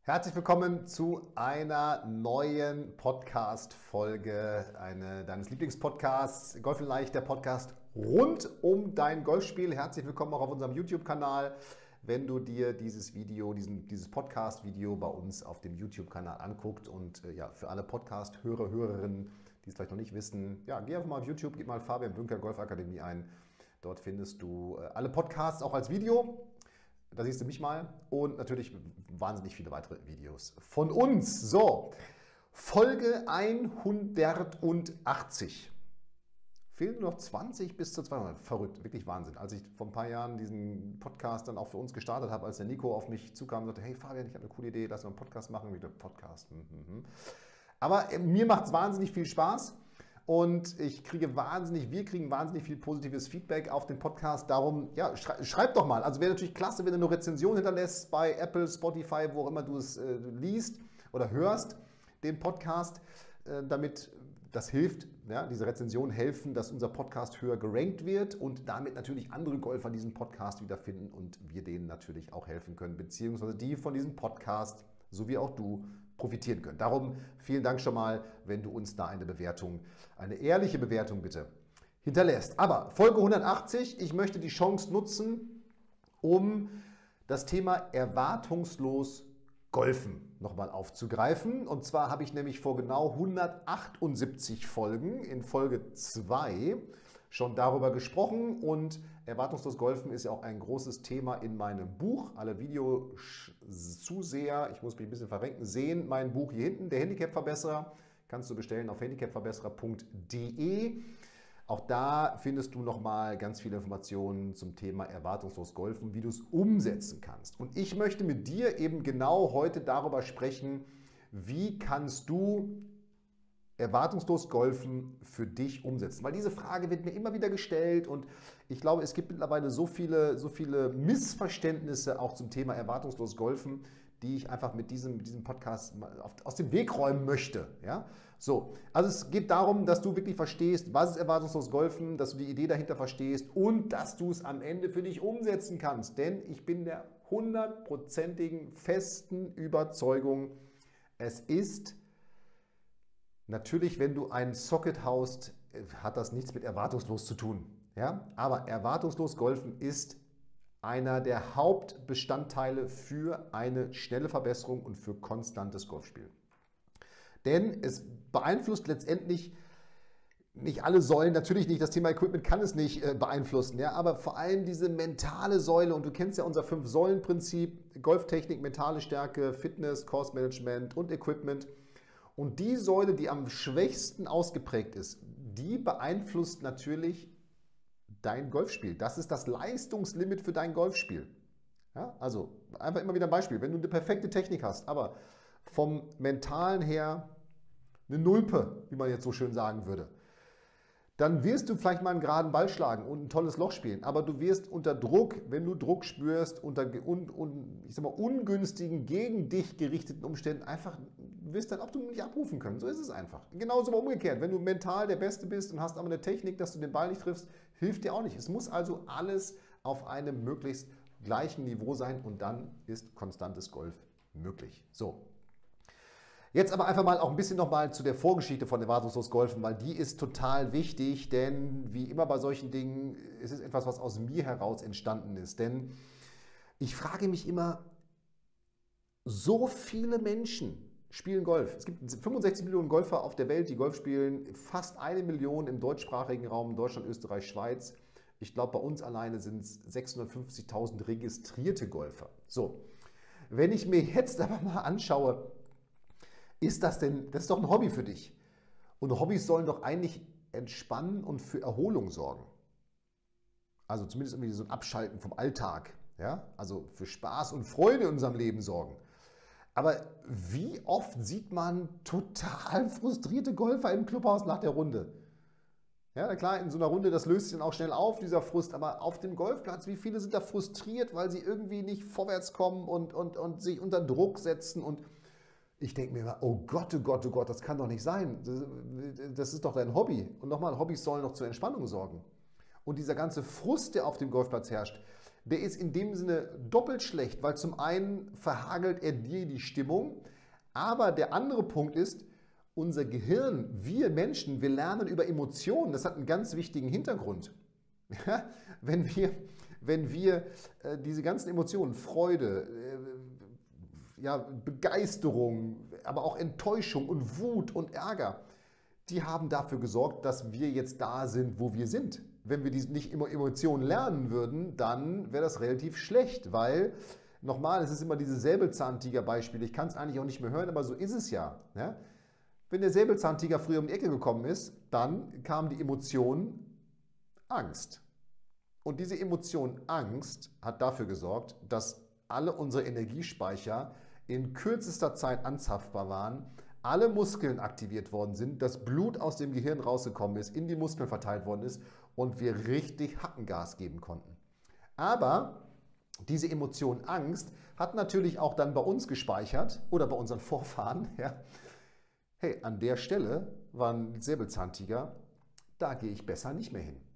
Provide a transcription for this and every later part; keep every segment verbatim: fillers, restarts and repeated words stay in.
Herzlich willkommen zu einer neuen Podcast-Folge eine, deines Lieblingspodcasts, Golf in Leicht, der Podcast rund um dein Golfspiel. Herzlich willkommen auch auf unserem YouTube-Kanal. Wenn du dir dieses Video, diesen, dieses Podcast-Video bei uns auf dem YouTube-Kanal anguckst und äh, ja, für alle Podcast-Hörer, Hörerinnen, die es vielleicht noch nicht wissen, ja, geh einfach mal auf YouTube, gib mal Fabian Bünker Golfakademie ein. Dort findest du äh, alle Podcasts auch als Video. Da siehst du mich mal und natürlich wahnsinnig viele weitere Videos von uns. So, Folge hundertachtzig. Fehlen nur noch zwanzig bis zu zweihundert. Verrückt, wirklich Wahnsinn. Als ich vor ein paar Jahren diesen Podcast dann auch für uns gestartet habe, als der Nico auf mich zukam und sagte, hey Fabian, ich habe eine coole Idee, lass uns einen Podcast machen. Ich dachte, Podcast. Mhm. Aber äh, mir macht es wahnsinnig viel Spaß. Und ich kriege wahnsinnig, wir kriegen wahnsinnig viel positives Feedback auf den Podcast. Darum, ja, schrei, schreib doch mal. Also wäre natürlich klasse, wenn du eine Rezension hinterlässt bei Apple, Spotify, wo auch immer du es äh, liest oder hörst, den Podcast, äh, damit das hilft, ja, diese Rezensionen helfen, dass unser Podcast höher gerankt wird und damit natürlich andere Golfer diesen Podcast wiederfinden und wir denen natürlich auch helfen können, beziehungsweise die von diesem Podcast, so wie auch du, profitieren können. Darum vielen Dank schon mal, wenn du uns da eine Bewertung, eine ehrliche Bewertung bitte hinterlässt. Aber Folge hundertachtzig, ich möchte die Chance nutzen, um das Thema erwartungslos Golfen nochmal aufzugreifen. Und zwar habe ich nämlich vor genau hundertachtundsiebzig Folgen in Folge zwei schon darüber gesprochen und erwartungslos Golfen ist ja auch ein großes Thema in meinem Buch. Alle Videozuseher, ich muss mich ein bisschen verrenken, sehen mein Buch hier hinten, der Handicap-Verbesserer. Kannst du bestellen auf handicap verbesserer punkt de. Auch da findest du nochmal ganz viele Informationen zum Thema erwartungslos Golfen, wie du es umsetzen kannst. Und ich möchte mit dir eben genau heute darüber sprechen, wie kannst du erwartungslos Golfen für dich umsetzen? Weil diese Frage wird mir immer wieder gestellt und ich glaube, es gibt mittlerweile so viele, so viele Missverständnisse auch zum Thema erwartungslos Golfen, die ich einfach mit diesem, mit diesem Podcast mal auf, aus dem Weg räumen möchte. Ja? So, also es geht darum, dass du wirklich verstehst, was ist erwartungslos Golfen, dass du die Idee dahinter verstehst und dass du es am Ende für dich umsetzen kannst. Denn ich bin der hundertprozentigen festen Überzeugung, es ist natürlich, wenn du ein Socket haust, hat das nichts mit erwartungslos zu tun. Ja? Aber erwartungslos Golfen ist einer der Hauptbestandteile für eine schnelle Verbesserung und für konstantes Golfspiel. Denn es beeinflusst letztendlich nicht alle Säulen, natürlich nicht, das Thema Equipment kann es nicht beeinflussen, ja? Aber vor allem diese mentale Säule, und du kennst ja unser Fünf-Säulen-Prinzip, Golftechnik, mentale Stärke, Fitness, Course Management und Equipment. Und die Säule, die am schwächsten ausgeprägt ist, die beeinflusst natürlich dein Golfspiel. Das ist das Leistungslimit für dein Golfspiel. Ja, also einfach immer wieder ein Beispiel. Wenn du eine perfekte Technik hast, aber vom Mentalen her eine Nulpe, wie man jetzt so schön sagen würde, dann wirst du vielleicht mal einen geraden Ball schlagen und ein tolles Loch spielen. Aber du wirst unter Druck, wenn du Druck spürst, unter un, un, ich sag mal, ungünstigen, gegen dich gerichteten Umständen einfach, du wirst dein Optimum nicht abrufen können. So ist es einfach. Genauso aber umgekehrt. Wenn du mental der Beste bist und hast aber eine Technik, dass du den Ball nicht triffst, hilft dir auch nicht. Es muss also alles auf einem möglichst gleichen Niveau sein und dann ist konstantes Golf möglich. So. Jetzt aber einfach mal auch ein bisschen nochmal zu der Vorgeschichte von erwartungslos Golfen, weil die ist total wichtig, denn wie immer bei solchen Dingen ist es etwas, was aus mir heraus entstanden ist. Denn ich frage mich immer, so viele Menschen spielen Golf. Es gibt fünfundsechzig Millionen Golfer auf der Welt, die Golf spielen, fast eine Million im deutschsprachigen Raum, Deutschland, Österreich, Schweiz. Ich glaube, bei uns alleine sind es sechshundertfünfzigtausend registrierte Golfer. So, wenn ich mir jetzt aber mal anschaue, ist das denn, das ist doch ein Hobby für dich. Und Hobbys sollen doch eigentlich entspannen und für Erholung sorgen. Also zumindest irgendwie so ein Abschalten vom Alltag. Ja? Also für Spaß und Freude in unserem Leben sorgen. Aber wie oft sieht man total frustrierte Golfer im Clubhaus nach der Runde? Ja, klar, in so einer Runde, das löst sich dann auch schnell auf, dieser Frust. Aber auf dem Golfplatz, wie viele sind da frustriert, weil sie irgendwie nicht vorwärts kommen und, und, und sich unter Druck setzen und ich denke mir immer, oh Gott, oh Gott, oh Gott, das kann doch nicht sein. Das, das ist doch dein Hobby. Und nochmal, Hobbys sollen doch zur Entspannung sorgen. Und dieser ganze Frust, der auf dem Golfplatz herrscht, der ist in dem Sinne doppelt schlecht, weil zum einen verhagelt er dir die Stimmung, aber der andere Punkt ist, unser Gehirn, wir Menschen, wir lernen über Emotionen, das hat einen ganz wichtigen Hintergrund. Ja, wenn wir, wenn wir äh, diese ganzen Emotionen, Freude, äh, ja, Begeisterung, aber auch Enttäuschung und Wut und Ärger, die haben dafür gesorgt, dass wir jetzt da sind, wo wir sind. Wenn wir diese nicht immer Emotionen lernen würden, dann wäre das relativ schlecht, weil, nochmal, es ist immer dieses Säbelzahntiger-Beispiel, ich kann es eigentlich auch nicht mehr hören, aber so ist es ja. Ja? Wenn der Säbelzahntiger früher um die Ecke gekommen ist, dann kam die Emotion Angst. Und diese Emotion Angst hat dafür gesorgt, dass alle unsere Energiespeicher in kürzester Zeit anzapfbar waren, alle Muskeln aktiviert worden sind, das Blut aus dem Gehirn rausgekommen ist, in die Muskeln verteilt worden ist und wir richtig Hackengas geben konnten. Aber diese Emotion Angst hat natürlich auch dann bei uns gespeichert oder bei unseren Vorfahren, ja, hey, an der Stelle war ein Säbelzahntiger, da gehe ich besser nicht mehr hin.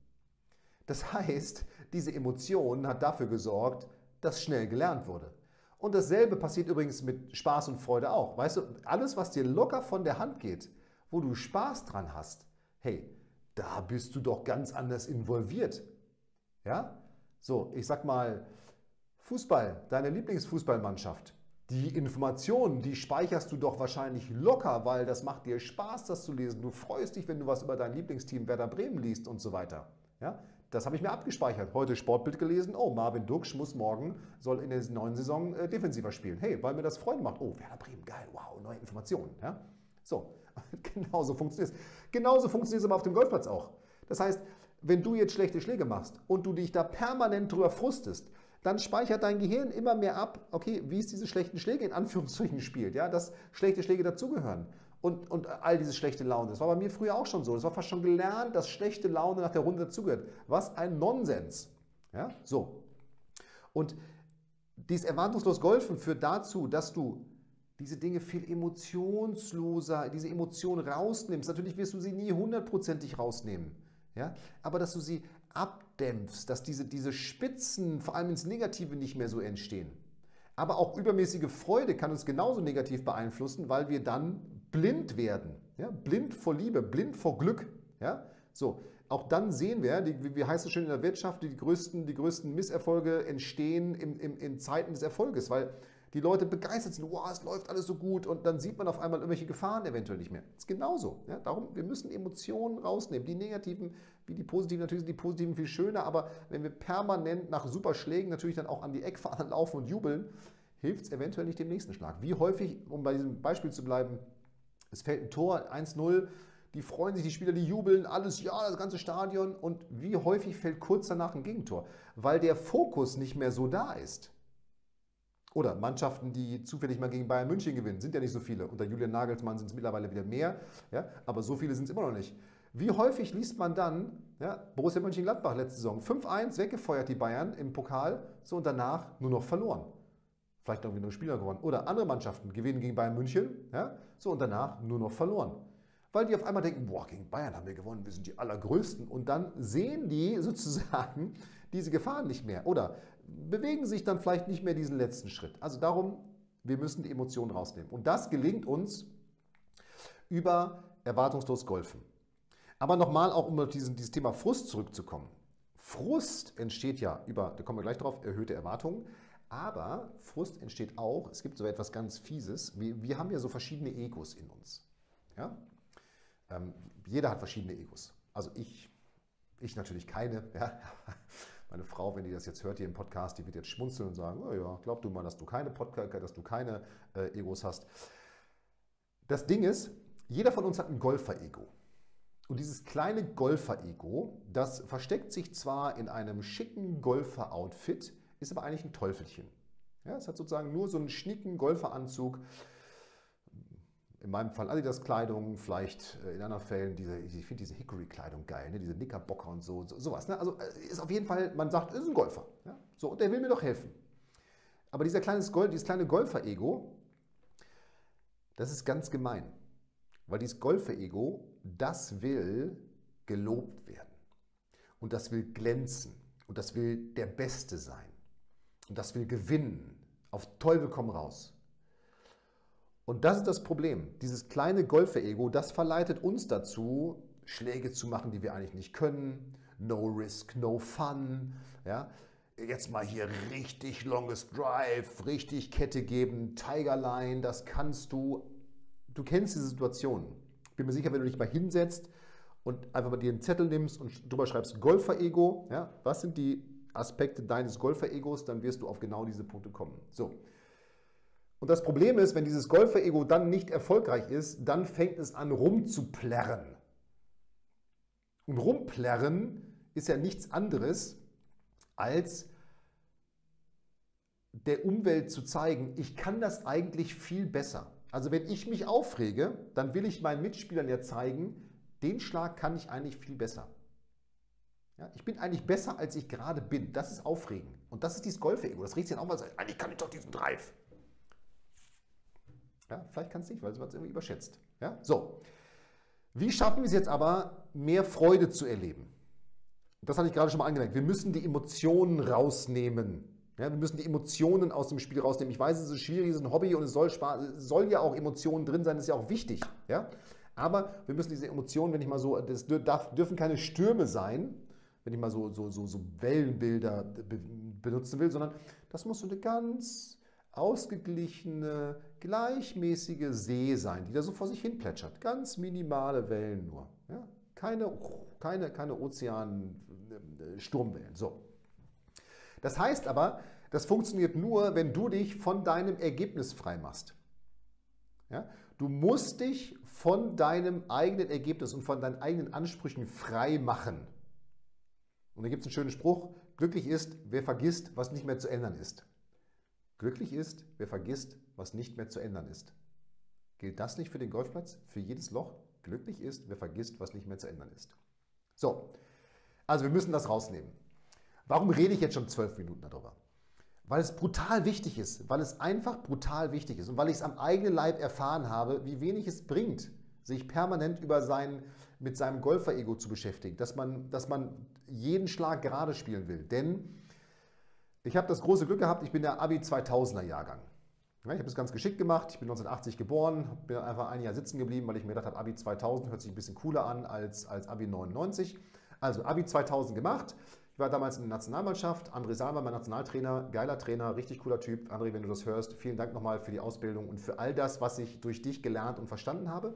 Das heißt, diese Emotion hat dafür gesorgt, dass schnell gelernt wurde. Und dasselbe passiert übrigens mit Spaß und Freude auch. Weißt du, alles, was dir locker von der Hand geht, wo du Spaß dran hast, hey, da bist du doch ganz anders involviert. Ja? So, ich sag mal, Fußball, deine Lieblingsfußballmannschaft. Die Informationen, die speicherst du doch wahrscheinlich locker, weil das macht dir Spaß, das zu lesen. Du freust dich, wenn du was über dein Lieblingsteam Werder Bremen liest und so weiter. Ja? Das habe ich mir abgespeichert. Heute Sportbild gelesen. Oh, Marvin Duksch muss morgen, soll in der neuen Saison äh, defensiver spielen. Hey, weil mir das Freude macht. Oh, Werder Bremen, geil, wow, neue Informationen. Ja? So, genauso funktioniert es. Genauso funktioniert es aber auf dem Golfplatz auch. Das heißt, wenn du jetzt schlechte Schläge machst und du dich da permanent drüber frustest, dann speichert dein Gehirn immer mehr ab, okay, wie es diese schlechten Schläge in Anführungszeichen spielt, ja, dass schlechte Schläge dazugehören und, und all diese schlechte Laune. Das war bei mir früher auch schon so. Das war fast schon gelernt, dass schlechte Laune nach der Runde dazugehört. Was ein Nonsens. Ja, so. Und dieses erwartungslos Golfen führt dazu, dass du diese Dinge viel emotionsloser, diese Emotionen rausnimmst. Natürlich wirst du sie nie hundertprozentig rausnehmen, ja, aber dass du sie abdämpfst, dass diese, diese Spitzen vor allem ins Negative nicht mehr so entstehen. Aber auch übermäßige Freude kann uns genauso negativ beeinflussen, weil wir dann blind werden. Ja? Blind vor Liebe, blind vor Glück. Ja? So, auch dann sehen wir, die, wie heißt es schön in der Wirtschaft, die größten, die größten Misserfolge entstehen im, im, in Zeiten des Erfolges, weil die Leute begeistert sind, wow, es läuft alles so gut und dann sieht man auf einmal irgendwelche Gefahren eventuell nicht mehr. Das ist genauso. Ja? Darum, wir müssen Emotionen rausnehmen. Die negativen wie die positiven, natürlich sind die positiven viel schöner, aber wenn wir permanent nach super Schlägen natürlich dann auch an die Eckfahnen laufen und jubeln, hilft es eventuell nicht dem nächsten Schlag. Wie häufig, um bei diesem Beispiel zu bleiben, es fällt ein Tor, eins null, die freuen sich, die Spieler, die jubeln, alles, ja, das ganze Stadion und wie häufig fällt kurz danach ein Gegentor? Weil der Fokus nicht mehr so da ist. Oder Mannschaften, die zufällig mal gegen Bayern München gewinnen, sind ja nicht so viele. Unter Julian Nagelsmann sind es mittlerweile wieder mehr, ja, aber so viele sind es immer noch nicht. Wie häufig liest man dann, ja, Borussia Mönchengladbach letzte Saison, fünf eins weggefeuert die Bayern im Pokal, so und danach nur noch verloren. Vielleicht irgendwie nur ein Spieler gewonnen. Oder andere Mannschaften gewinnen gegen Bayern München, ja, so und danach nur noch verloren. Weil die auf einmal denken, boah, gegen Bayern haben wir gewonnen, wir sind die Allergrößten. Und dann sehen die sozusagen diese Gefahren nicht mehr. Oder bewegen sich dann vielleicht nicht mehr diesen letzten Schritt. Also darum, wir müssen die Emotionen rausnehmen. Und das gelingt uns über erwartungslos Golfen. Aber nochmal auch, um auf diesen, dieses Thema Frust zurückzukommen. Frust entsteht ja über, da kommen wir gleich drauf, erhöhte Erwartungen. Aber Frust entsteht auch, es gibt so etwas ganz Fieses. Wir, wir haben ja so verschiedene Egos in uns. Ja? Ähm, jeder hat verschiedene Egos. Also ich, ich natürlich keine. Ja? Meine Frau, wenn die das jetzt hört hier im Podcast, die wird jetzt schmunzeln und sagen, oh ja, glaub du mal, dass du keine Podcast, dass du keine äh, Egos hast. Das Ding ist, jeder von uns hat ein Golfer-Ego. Und dieses kleine Golfer-Ego, das versteckt sich zwar in einem schicken Golfer-Outfit, ist aber eigentlich ein Teufelchen. Ja, es hat sozusagen nur so einen schnicken Golferanzug. In meinem Fall Adidas-Kleidung, vielleicht in anderen Fällen, diese, ich finde diese Hickory-Kleidung geil, ne? Diese Knickerbocker und so, so sowas. Ne? Also ist auf jeden Fall, man sagt, ist ein Golfer. Ja? So, und der will mir doch helfen. Aber dieser kleines Gold, dieses kleine Golfer-Ego, das ist ganz gemein. Weil dieses Golfer-Ego, das will gelobt werden. Und das will glänzen. Und das will der Beste sein. und das will gewinnen. Auf Teufel komm raus. Und das ist das Problem. Dieses kleine Golfer-Ego, das verleitet uns dazu, Schläge zu machen, die wir eigentlich nicht können. No risk, no fun. Ja? Jetzt mal hier richtig longest drive, richtig Kette geben, Tigerline, das kannst du. Du kennst diese Situation. Ich bin mir sicher, wenn du dich mal hinsetzt und einfach mal dir einen Zettel nimmst und drüber schreibst Golfer-Ego, ja, was sind die Aspekte deines Golfer-Egos, dann wirst du auf genau diese Punkte kommen. So. Und das Problem ist, wenn dieses Golfer-Ego dann nicht erfolgreich ist, dann fängt es an rumzuplärren. Und rumplärren ist ja nichts anderes, als der Umwelt zu zeigen, ich kann das eigentlich viel besser. Also wenn ich mich aufrege, dann will ich meinen Mitspielern ja zeigen, den Schlag kann ich eigentlich viel besser. Ja, ich bin eigentlich besser, als ich gerade bin. Das ist Aufregen. Und das ist dieses Golfer-Ego. Das regt sich dann auch mal so, eigentlich kann ich doch diesen Drive. Ja, vielleicht kann es nicht, weil es irgendwie überschätzt. Ja, so. Wie schaffen wir es jetzt aber, mehr Freude zu erleben? Das hatte ich gerade schon mal angemerkt. Wir müssen die Emotionen rausnehmen. Ja, wir müssen die Emotionen aus dem Spiel rausnehmen. Ich weiß, es ist schwierig, es ist ein Hobby und es soll, Spaß, es soll ja auch Emotionen drin sein, das ist ja auch wichtig. Ja? Aber wir müssen diese Emotionen, wenn ich mal so, das darf, dürfen keine Stürme sein, wenn ich mal so, so, so, so Wellenbilder be benutzen will, sondern das muss so eine ganz ausgeglichene, gleichmäßige See sein, die da so vor sich hin plätschert. Ganz minimale Wellen nur. Ja? Keine, keine, keine Ozean-Sturmwellen. So. Das heißt aber, das funktioniert nur, wenn du dich von deinem Ergebnis frei machst. Ja? Du musst dich von deinem eigenen Ergebnis und von deinen eigenen Ansprüchen frei machen. Und da gibt es einen schönen Spruch, glücklich ist, wer vergisst, was nicht mehr zu ändern ist. Glücklich ist, wer vergisst, was nicht mehr zu ändern ist. Gilt das nicht für den Golfplatz, für jedes Loch? Glücklich ist, wer vergisst, was nicht mehr zu ändern ist. So, also wir müssen das rausnehmen. Warum rede ich jetzt schon zwölf Minuten darüber? Weil es brutal wichtig ist, weil es einfach brutal wichtig ist und weil ich es am eigenen Leib erfahren habe, wie wenig es bringt, sich permanent über sein, mit seinem Golfer-Ego zu beschäftigen, dass man, dass man jeden Schlag gerade spielen will. Denn ich habe das große Glück gehabt, ich bin der Abi zweitausender Jahrgang. Ich habe es ganz geschickt gemacht, ich bin neunzehnhundertachtzig geboren, bin einfach ein Jahr sitzen geblieben, weil ich mir gedacht habe, Abi zweitausend hört sich ein bisschen cooler an als, als Abi neunundneunzig. Also Abi zweitausend gemacht. Ich war damals in der Nationalmannschaft. André Salmer, mein Nationaltrainer, geiler Trainer, richtig cooler Typ. André, wenn du das hörst, vielen Dank nochmal für die Ausbildung und für all das, was ich durch dich gelernt und verstanden habe.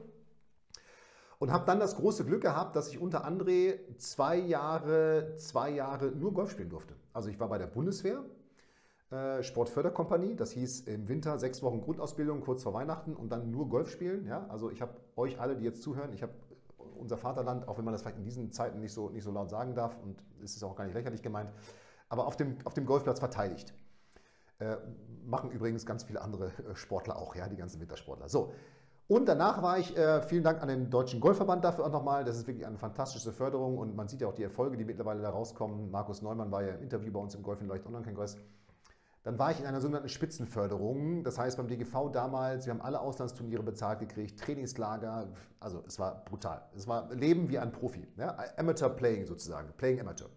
Und habe dann das große Glück gehabt, dass ich unter André zwei Jahre, zwei Jahre nur Golf spielen durfte. Also ich war bei der Bundeswehr, äh, Sportförderkompanie. Das hieß im Winter sechs Wochen Grundausbildung, kurz vor Weihnachten und dann nur Golf spielen. Ja? Also ich habe euch alle, die jetzt zuhören, ich habe unser Vaterland, auch wenn man das vielleicht in diesen Zeiten nicht so, nicht so laut sagen darf, und es ist auch gar nicht lächerlich gemeint, aber auf dem, auf dem Golfplatz verteidigt. Äh, machen übrigens ganz viele andere Sportler auch, ja, die ganzen Wintersportler. So, und danach war ich, äh, vielen Dank an den Deutschen Golfverband dafür auch nochmal, das ist wirklich eine fantastische Förderung und man sieht ja auch die Erfolge, die mittlerweile da rauskommen. Markus Neumann war ja im Interview bei uns im Golf in Leucht Online-Kongress. Dann war ich in einer sogenannten Spitzenförderung, das heißt beim D G V damals, wir haben alle Auslandsturniere bezahlt gekriegt, Trainingslager, also es war brutal. Es war Leben wie ein Profi, ja? Amateur Playing sozusagen, Playing Amateur.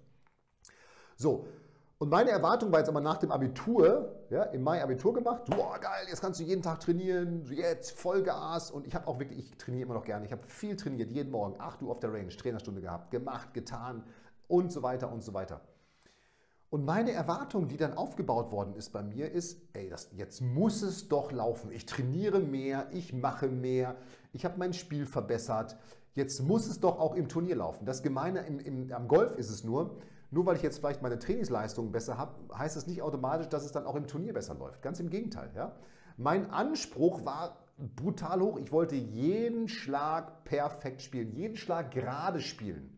So, und meine Erwartung war jetzt aber nach dem Abitur, ja, im Mai Abitur gemacht, boah geil, jetzt kannst du jeden Tag trainieren, jetzt Vollgas und ich habe auch wirklich, ich trainiere immer noch gerne, ich habe viel trainiert, jeden Morgen, acht Uhr auf der Range, Trainerstunde gehabt, gemacht, getan und so weiter und so weiter. Und meine Erwartung, die dann aufgebaut worden ist bei mir, ist, ey, das, jetzt muss es doch laufen. Ich trainiere mehr, ich mache mehr, ich habe mein Spiel verbessert. Jetzt muss es doch auch im Turnier laufen. Das Gemeine im, im, am Golf ist es nur, nur weil ich jetzt vielleicht meine Trainingsleistungen besser habe, heißt es nicht automatisch, dass es dann auch im Turnier besser läuft. Ganz im Gegenteil. Ja? Mein Anspruch war brutal hoch. Ich wollte jeden Schlag perfekt spielen, jeden Schlag gerade spielen.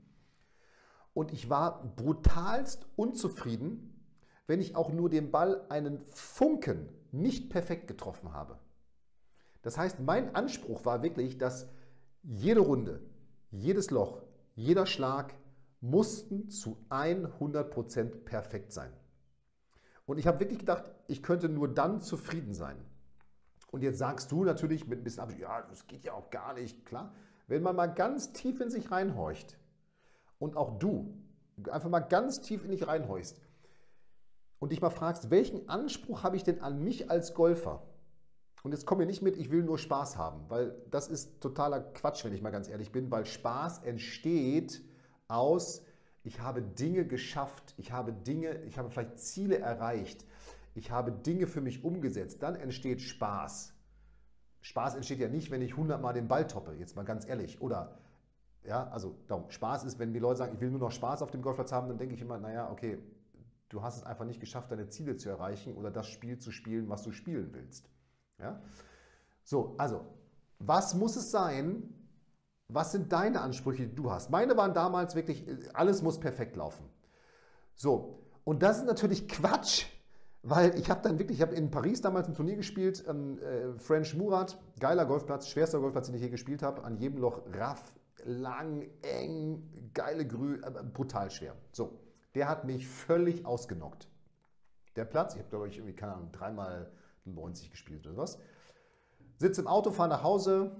Und ich war brutalst unzufrieden, wenn ich auch nur den Ball einen Funken nicht perfekt getroffen habe. Das heißt, mein Anspruch war wirklich, dass jede Runde, jedes Loch, jeder Schlag mussten zu hundert Prozent perfekt sein. Und ich habe wirklich gedacht, ich könnte nur dann zufrieden sein. Und jetzt sagst du natürlich mit ein bisschen Abstand, ja, das geht ja auch gar nicht, klar. Wenn man mal ganz tief in sich reinhorcht, und auch du einfach mal ganz tief in dich reinhorchst und dich mal fragst, welchen Anspruch habe ich denn an mich als Golfer? Und jetzt komm mir nicht mit, ich will nur Spaß haben, weil das ist totaler Quatsch, wenn ich mal ganz ehrlich bin, weil Spaß entsteht aus, ich habe Dinge geschafft, ich habe Dinge, ich habe vielleicht Ziele erreicht, ich habe Dinge für mich umgesetzt, dann entsteht Spaß. Spaß entsteht ja nicht, wenn ich hundertmal den Ball toppe, jetzt mal ganz ehrlich. Oder, ja, also darum, Spaß ist, wenn die Leute sagen, ich will nur noch Spaß auf dem Golfplatz haben, dann denke ich immer, naja, okay, du hast es einfach nicht geschafft, deine Ziele zu erreichen oder das Spiel zu spielen, was du spielen willst. Ja? So, also, was muss es sein? Was sind deine Ansprüche, die du hast? Meine waren damals wirklich, alles muss perfekt laufen. So, und das ist natürlich Quatsch, weil ich habe dann wirklich, ich habe in Paris damals ein Turnier gespielt, ähm, äh, French Murat, geiler Golfplatz, schwerster Golfplatz, den ich je gespielt habe, an jedem Loch raff, lang, eng, geile Grü, äh, brutal schwer. So, der hat mich völlig ausgenockt. Der Platz, ich habe glaube ich irgendwie, keine Ahnung, dreimal neunzig gespielt oder was. Sitze im Auto, fahre nach Hause,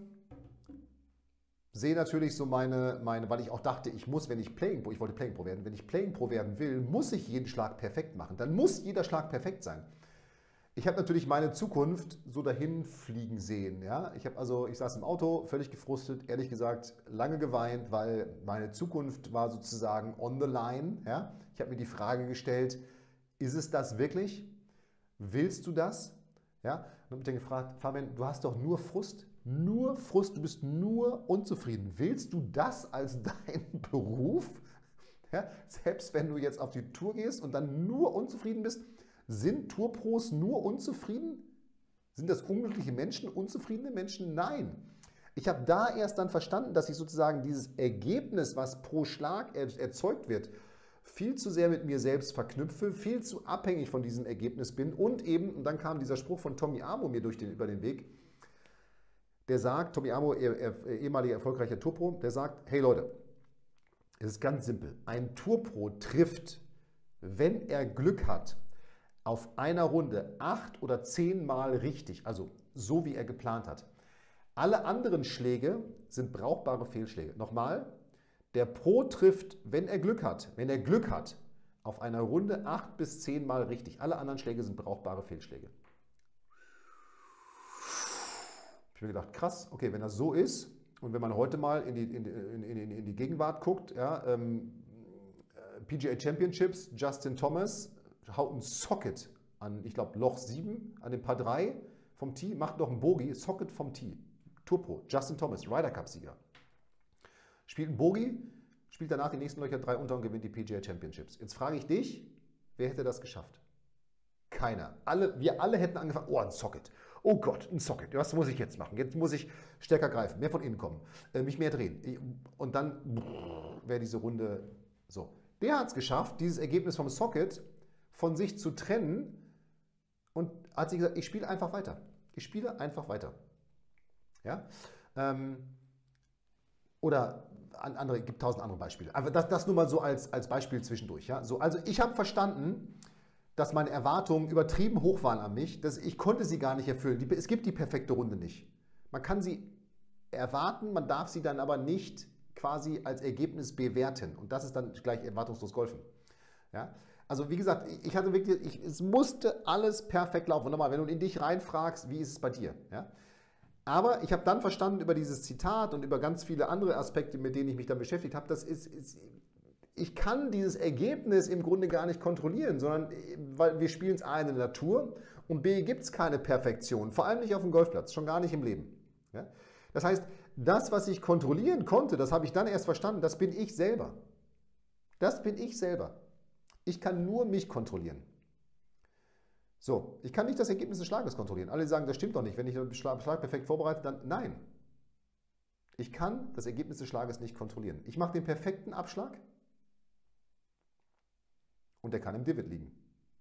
sehe natürlich so meine, meine, weil ich auch dachte, ich muss, wenn ich Playing Pro, ich wollte Playing Pro werden, wenn ich Playing Pro werden will, muss ich jeden Schlag perfekt machen. Dann muss jeder Schlag perfekt sein. Ich habe natürlich meine Zukunft so dahin fliegen sehen. Ja? Ich habe also, ich saß im Auto, völlig gefrustet, ehrlich gesagt, lange geweint, weil meine Zukunft war sozusagen on the line. Ja? Ich habe mir die Frage gestellt, ist es das wirklich? Willst du das? Ja? Und habe mich dann gefragt, Fabian, du hast doch nur Frust. Nur Frust, du bist nur unzufrieden. Willst du das als deinen Beruf? Ja? Selbst wenn du jetzt auf die Tour gehst und dann nur unzufrieden bist, sind Tourpros nur unzufrieden? Sind das unglückliche Menschen, unzufriedene Menschen? Nein. Ich habe da erst dann verstanden, dass ich sozusagen dieses Ergebnis, was pro Schlag erzeugt wird, viel zu sehr mit mir selbst verknüpfe, viel zu abhängig von diesem Ergebnis bin und eben, und dann kam dieser Spruch von Tommy Amo mir durch den, über den Weg, der sagt, Tommy Amo, er, er, ehemaliger erfolgreicher Tourpro, der sagt, hey Leute, es ist ganz simpel, ein Tourpro trifft, wenn er Glück hat, auf einer Runde acht oder zehn Mal richtig, also so wie er geplant hat. Alle anderen Schläge sind brauchbare Fehlschläge. Nochmal, der Pro trifft, wenn er Glück hat, wenn er Glück hat, auf einer Runde acht bis zehn Mal richtig. Alle anderen Schläge sind brauchbare Fehlschläge. Ich habe mir gedacht, krass, okay, wenn das so ist und wenn man heute mal in die, in die, in die, in die Gegenwart guckt, ja, ähm, P G A Championships, Justin Thomas haut ein Socket an, ich glaube, Loch sieben, an dem Paar drei vom Tee, macht noch ein Bogey, Socket vom Tee. Tourpro, Justin Thomas, Ryder Cup-Sieger. Spielt ein Bogey, spielt danach die nächsten Löcher drei unter und gewinnt die P G A Championships. Jetzt frage ich dich, wer hätte das geschafft? Keiner. Alle, wir alle hätten angefangen, oh, ein Socket. Oh Gott, ein Socket. Was muss ich jetzt machen? Jetzt muss ich stärker greifen, mehr von innen kommen, äh, mich mehr drehen. Und dann wäre diese Runde so. Der hat es geschafft, dieses Ergebnis vom Socket von sich zu trennen und hat sich gesagt, ich spiele einfach weiter. Ich spiele einfach weiter. Ja? Ähm, oder andere, gibt tausend andere Beispiele. Aber das, das nur mal so als, als Beispiel zwischendurch. Ja? So, also ich habe verstanden, dass meine Erwartungen übertrieben hoch waren an mich, dass ich konnte sie gar nicht erfüllen. Die, es gibt die perfekte Runde nicht. Man kann sie erwarten, man darf sie dann aber nicht quasi als Ergebnis bewerten. Und das ist dann gleich erwartungslos Golfen. Ja? Also wie gesagt, ich hatte wirklich, ich, es musste alles perfekt laufen. Und nochmal, wenn du in dich reinfragst, wie ist es bei dir? Ja? Aber ich habe dann verstanden über dieses Zitat und über ganz viele andere Aspekte, mit denen ich mich dann beschäftigt habe, das ist, ist ich kann dieses Ergebnis im Grunde gar nicht kontrollieren, sondern weil wir spielen es A in der Natur und B gibt es keine Perfektion, vor allem nicht auf dem Golfplatz, schon gar nicht im Leben. Ja? Das heißt, das, was ich kontrollieren konnte, das habe ich dann erst verstanden, das bin ich selber. Das bin ich selber. Ich kann nur mich kontrollieren. So, ich kann nicht das Ergebnis des Schlages kontrollieren. Alle sagen, das stimmt doch nicht. Wenn ich den Schlag perfekt vorbereite, dann nein. Ich kann das Ergebnis des Schlages nicht kontrollieren. Ich mache den perfekten Abschlag und der kann im Divot liegen.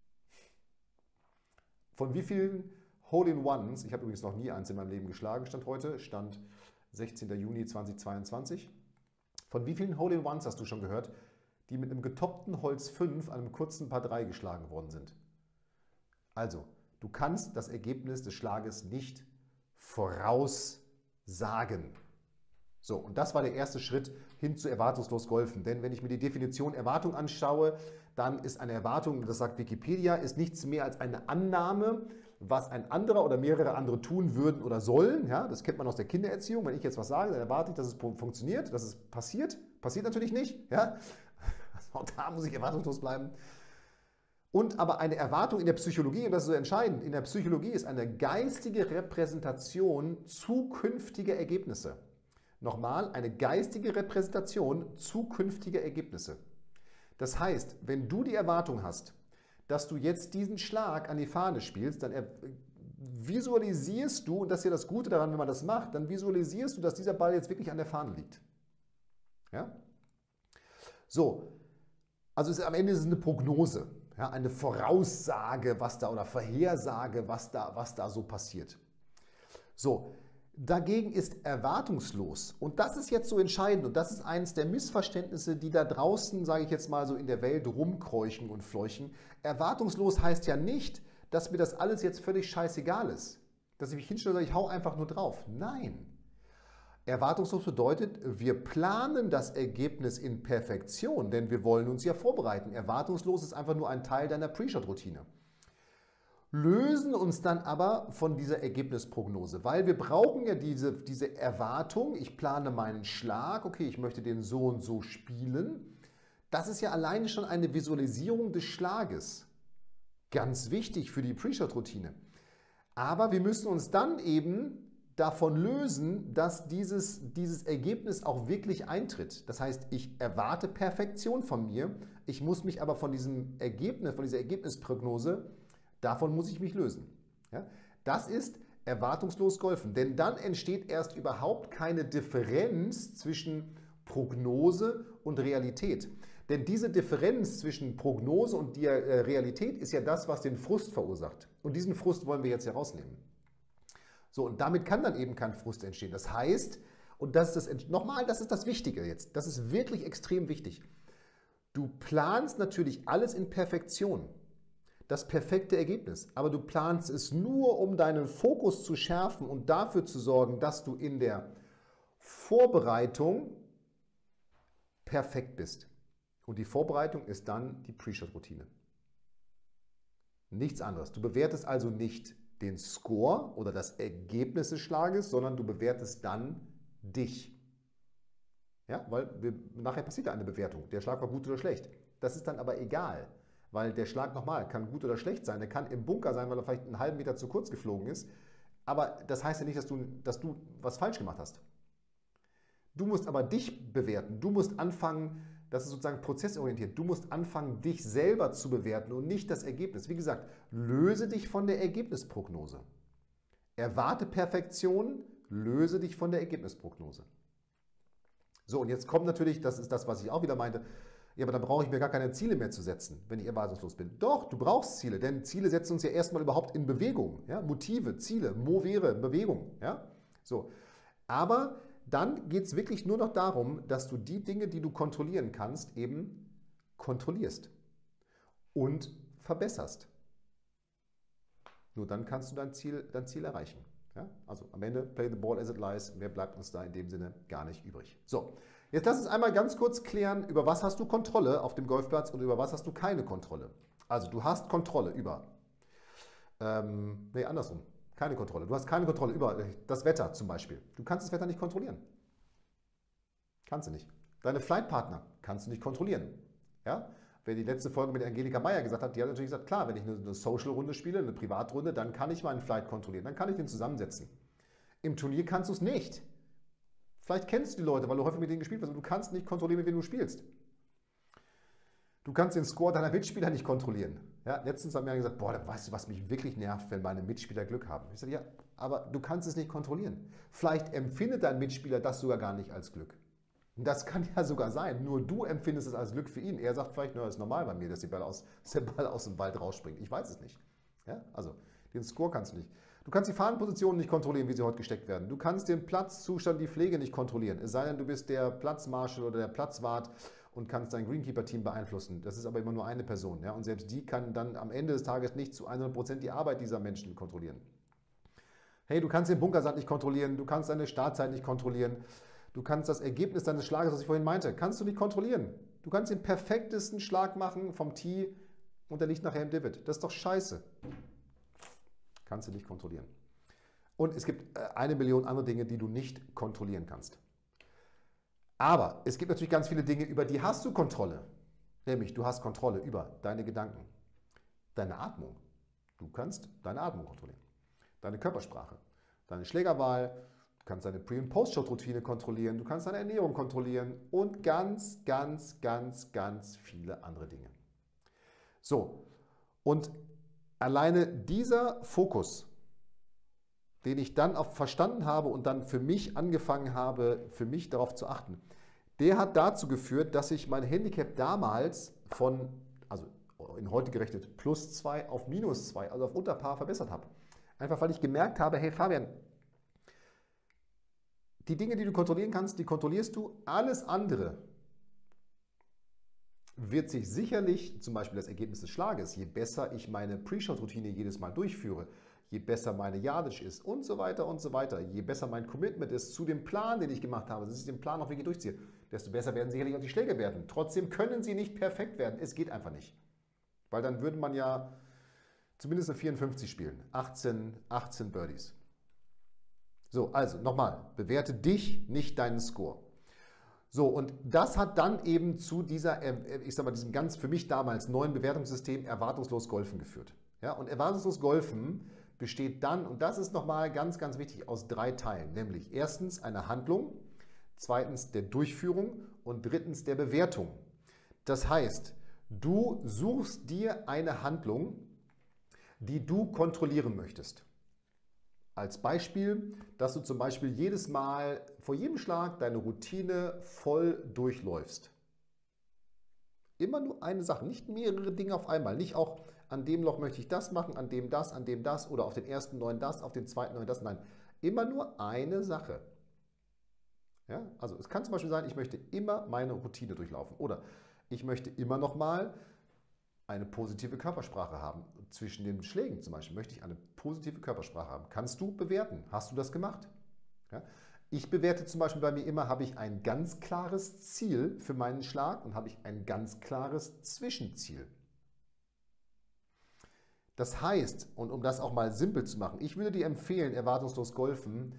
Von wie vielen Hole-in-Ones, ich habe übrigens noch nie eins in meinem Leben geschlagen, Stand heute, Stand sechzehnter Juni zweitausendzweiundzwanzig. Von wie vielen Hole-in-Ones hast du schon gehört, die mit einem getoppten Holz fünf an einem kurzen Par drei geschlagen worden sind? Also, du kannst das Ergebnis des Schlages nicht voraussagen. So, und das war der erste Schritt hin zu erwartungslos golfen. Denn wenn ich mir die Definition Erwartung anschaue, dann ist eine Erwartung, das sagt Wikipedia, ist nichts mehr als eine Annahme, was ein anderer oder mehrere andere tun würden oder sollen. Ja, das kennt man aus der Kindererziehung. Wenn ich jetzt was sage, dann erwarte ich, dass es funktioniert, dass es passiert. Passiert natürlich nicht. Ja? Also auch da muss ich erwartungslos bleiben. Und aber eine Erwartung in der Psychologie, und das ist so entscheidend, in der Psychologie ist eine geistige Repräsentation zukünftiger Ergebnisse. Nochmal, eine geistige Repräsentation zukünftiger Ergebnisse. Das heißt, wenn du die Erwartung hast, dass du jetzt diesen Schlag an die Fahne spielst, dann visualisierst du, und das ist ja das Gute daran, wenn man das macht, dann visualisierst du, dass dieser Ball jetzt wirklich an der Fahne liegt. Ja? So, also ist, am Ende ist es eine Prognose, ja, eine Voraussage, was da oder Vorhersage, was da, was da so passiert. So, dagegen ist erwartungslos, und das ist jetzt so entscheidend, und das ist eines der Missverständnisse, die da draußen, sage ich jetzt mal so, in der Welt rumkeuchen und fleuchen. Erwartungslos heißt ja nicht, dass mir das alles jetzt völlig scheißegal ist, dass ich mich hinstelle und sage, ich hau einfach nur drauf. Nein. Erwartungslos bedeutet, wir planen das Ergebnis in Perfektion, denn wir wollen uns ja vorbereiten. Erwartungslos ist einfach nur ein Teil deiner Pre-Shot-Routine. Lösen uns dann aber von dieser Ergebnisprognose, weil wir brauchen ja diese, diese Erwartung, ich plane meinen Schlag, okay, ich möchte den so und so spielen. Das ist ja alleine schon eine Visualisierung des Schlages. Ganz wichtig für die Pre-Shot-Routine. Aber wir müssen uns dann eben davon lösen, dass dieses, dieses Ergebnis auch wirklich eintritt. Das heißt, ich erwarte Perfektion von mir, ich muss mich aber von diesem Ergebnis, von dieser Ergebnisprognose, davon muss ich mich lösen. Ja? Das ist erwartungslos golfen, denn dann entsteht erst überhaupt keine Differenz zwischen Prognose und Realität. Denn diese Differenz zwischen Prognose und der Realität ist ja das, was den Frust verursacht. Und diesen Frust wollen wir jetzt herausnehmen. So, und damit kann dann eben kein Frust entstehen. Das heißt, und das ist das, nochmal, das ist das Wichtige jetzt, das ist wirklich extrem wichtig. Du planst natürlich alles in Perfektion, das perfekte Ergebnis, aber du planst es nur, um deinen Fokus zu schärfen und dafür zu sorgen, dass du in der Vorbereitung perfekt bist. Und die Vorbereitung ist dann die Pre-Shot-Routine. Nichts anderes. Du bewertest also nicht den Score oder das Ergebnis des Schlages, sondern du bewertest dann dich. Ja, weil wir, nachher passiert ja eine Bewertung. Der Schlag war gut oder schlecht. Das ist dann aber egal, weil der Schlag nochmal kann gut oder schlecht sein. Der kann im Bunker sein, weil er vielleicht einen halben Meter zu kurz geflogen ist. Aber das heißt ja nicht, dass du, dass du was falsch gemacht hast. Du musst aber dich bewerten. Du musst anfangen, das ist sozusagen prozessorientiert. Du musst anfangen, dich selber zu bewerten und nicht das Ergebnis. Wie gesagt, löse dich von der Ergebnisprognose. Erwarte Perfektion, löse dich von der Ergebnisprognose. So, und jetzt kommt natürlich, das ist das, was ich auch wieder meinte, ja, aber dann brauche ich mir gar keine Ziele mehr zu setzen, wenn ich erwartungslos bin. Doch, du brauchst Ziele, denn Ziele setzen uns ja erstmal überhaupt in Bewegung. Ja? Motive, Ziele, Movere, Bewegung. Ja? So. Aber dann geht es wirklich nur noch darum, dass du die Dinge, die du kontrollieren kannst, eben kontrollierst und verbesserst. Nur dann kannst du dein Ziel, dein Ziel erreichen. Ja? Also am Ende, play the ball as it lies, mehr bleibt uns da in dem Sinne gar nicht übrig. So, jetzt lass uns einmal ganz kurz klären, über was hast du Kontrolle auf dem Golfplatz und über was hast du keine Kontrolle. Also du hast Kontrolle über, ähm, nee, andersrum. Keine Kontrolle. Du hast keine Kontrolle über das Wetter zum Beispiel. Du kannst das Wetter nicht kontrollieren. Kannst du nicht. Deine Flightpartner kannst du nicht kontrollieren. Ja? Wer die letzte Folge mit Angelika Meyer gesagt hat, die hat natürlich gesagt, klar, wenn ich eine Social-Runde spiele, eine Privatrunde, dann kann ich meinen Flight kontrollieren. Dann kann ich den zusammensetzen. Im Turnier kannst du es nicht. Vielleicht kennst du die Leute, weil du häufig mit denen gespielt hast, aber du kannst nicht kontrollieren, mit wem du spielst. Du kannst den Score deiner Mitspieler nicht kontrollieren. Ja, letztens haben wir gesagt, boah, weißt du, was mich wirklich nervt, wenn meine Mitspieler Glück haben? Ich sage, ja, aber du kannst es nicht kontrollieren. Vielleicht empfindet dein Mitspieler das sogar gar nicht als Glück. Und das kann ja sogar sein. Nur du empfindest es als Glück für ihn. Er sagt vielleicht, na, das ist normal bei mir, dass, die Ball aus, dass der Ball aus dem Wald rausspringt. Ich weiß es nicht. Ja, also, den Score kannst du nicht. Du kannst die Fahnenpositionen nicht kontrollieren, wie sie heute gesteckt werden. Du kannst den Platzzustand, die Pflege nicht kontrollieren. Es sei denn, du bist der Platzmarshal oder der Platzwart und kannst dein Greenkeeper-Team beeinflussen. Das ist aber immer nur eine Person. Ja? Und selbst die kann dann am Ende des Tages nicht zu hundert Prozent die Arbeit dieser Menschen kontrollieren. Hey, du kannst den Bunkersand nicht kontrollieren, du kannst deine Startzeit nicht kontrollieren, Du kannst das Ergebnis deines Schlages, was ich vorhin meinte, kannst du nicht kontrollieren. Du kannst den perfektesten Schlag machen vom Tee und der liegt nachher im Divot. Das ist doch scheiße. Kannst du nicht kontrollieren. Und es gibt eine Million andere Dinge, die du nicht kontrollieren kannst. Aber es gibt natürlich ganz viele Dinge, über die hast du Kontrolle. Nämlich, du hast Kontrolle über deine Gedanken, deine Atmung. Du kannst deine Atmung kontrollieren, deine Körpersprache, deine Schlägerwahl, du kannst deine Pre- und Post-Shot-Routine kontrollieren, du kannst deine Ernährung kontrollieren und ganz, ganz, ganz, ganz viele andere Dinge. So, und alleine dieser Fokus, den ich dann auch verstanden habe und dann für mich angefangen habe, für mich darauf zu achten, der hat dazu geführt, dass ich mein Handicap damals von, also in heute gerechnet, plus zwei auf minus zwei, also auf unter Paar verbessert habe. Einfach weil ich gemerkt habe, hey Fabian, die Dinge, die du kontrollieren kannst, die kontrollierst du. Alles andere wird sich sicherlich, zum Beispiel das Ergebnis des Schlages, je besser ich meine Pre-Shot-Routine jedes Mal durchführe, je besser meine Yardage ist und so weiter und so weiter, je besser mein Commitment ist zu dem Plan, den ich gemacht habe, dass ich den Plan auch wirklich durchziehe, desto besser werden sicherlich auch die Schläge werden. Trotzdem können sie nicht perfekt werden. Es geht einfach nicht. Weil dann würde man ja zumindest eine vierundfünfzig spielen. achtzehn, achtzehn Birdies. So, also nochmal, bewerte dich, nicht deinen Score. So, und das hat dann eben zu dieser, ich sag mal, diesem ganz für mich damals neuen Bewertungssystem erwartungslos Golfen geführt. Ja, und erwartungslos Golfen besteht dann, und das ist nochmal ganz, ganz wichtig, aus drei Teilen. Nämlich erstens eine Handlung, zweitens der Durchführung und drittens der Bewertung. Das heißt, du suchst dir eine Handlung, die du kontrollieren möchtest. Als Beispiel, dass du zum Beispiel jedes Mal vor jedem Schlag deine Routine voll durchläufst. Immer nur eine Sache, nicht mehrere Dinge auf einmal. Nicht auch, an dem Loch möchte ich das machen, an dem das, an dem das oder auf den ersten neun das, auf den zweiten neun das. Nein, immer nur eine Sache. Ja, also es kann zum Beispiel sein, ich möchte immer meine Routine durchlaufen oder ich möchte immer noch mal eine positive Körpersprache haben. Zwischen den Schlägen zum Beispiel möchte ich eine positive Körpersprache haben. Kannst du bewerten? Hast du das gemacht? Ja? Ich bewerte zum Beispiel bei mir immer, habe ich ein ganz klares Ziel für meinen Schlag und habe ich ein ganz klares Zwischenziel. Das heißt, und um das auch mal simpel zu machen, ich würde dir empfehlen, erwartungslos golfen,